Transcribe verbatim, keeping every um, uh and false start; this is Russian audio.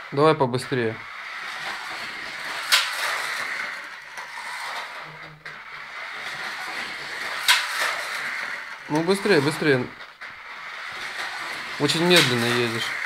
Давай побыстрее. Ну быстрее, быстрее. Очень медленно едешь.